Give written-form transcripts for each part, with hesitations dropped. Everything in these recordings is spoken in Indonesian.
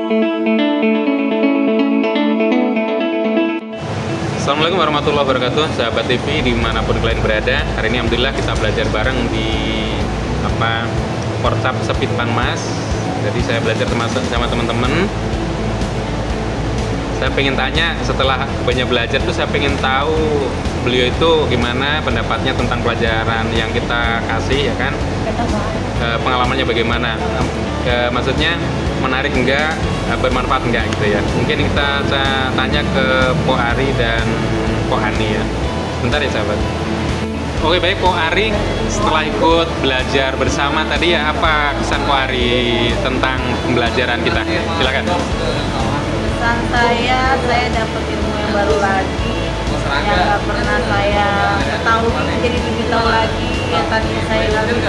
Assalamualaikum warahmatullahi wabarakatuh, sahabat TV dimanapun kalian berada. Hari ini alhamdulillah kita belajar bareng di Portap Speed Panmas. Jadi saya belajar sama teman-teman. Saya pengen tanya, setelah banyak belajar tuh saya pengen tahu beliau itu gimana pendapatnya tentang pelajaran yang kita kasih, ya kan? Pengalamannya bagaimana? Maksudnya menarik enggak, bermanfaat enggak gitu ya. Mungkin kita tanya ke Po Ari dan Po Hani ya. Bentar ya sahabat. Oke baik, Po Ari, setelah ikut belajar bersama tadi ya, apa kesan Po Ari tentang pembelajaran kita? Silakan. Kesan saya dapat ilmu yang baru lagi, yang nggak pernah saya ketahui, jadi lebih tahu lagi. Yang tadi saya nggak bisa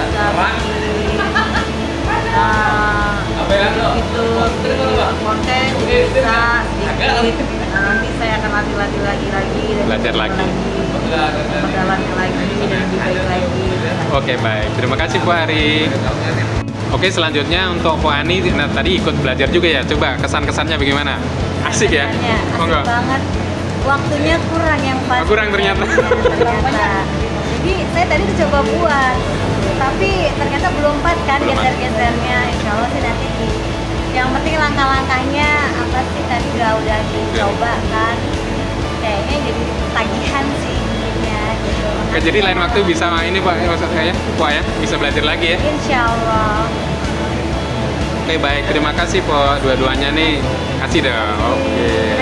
itu konten jadi bisa sedikit. Nah, nanti saya akan latih lagi dan belajar lagi, mendalami lagi dan lebih baik lagi. Oke baik, terima kasih Po Ari. Oke, selanjutnya untuk Po Hani, nah, tadi ikut belajar juga ya. Coba kesan-kesannya bagaimana? Asik ya? Asik banget. Waktunya kurang yang pas. Kurang ternyata. Jadi saya tadi udah coba buat, tapi ternyata belum pas kan geser-gesernya. Insya Allah sih nanti yang penting langkah-langkahnya apa sih tadi udah dicoba kan. Kayaknya jadi tagihan sih ininya gitu. Oke, jadi lain waktu bisa ini Pak, maksud saya, Po ya, bisa belajar lagi ya? Insya Allah. Oke baik, terima kasih Po, dua-duanya nih, kasih dong. Oke.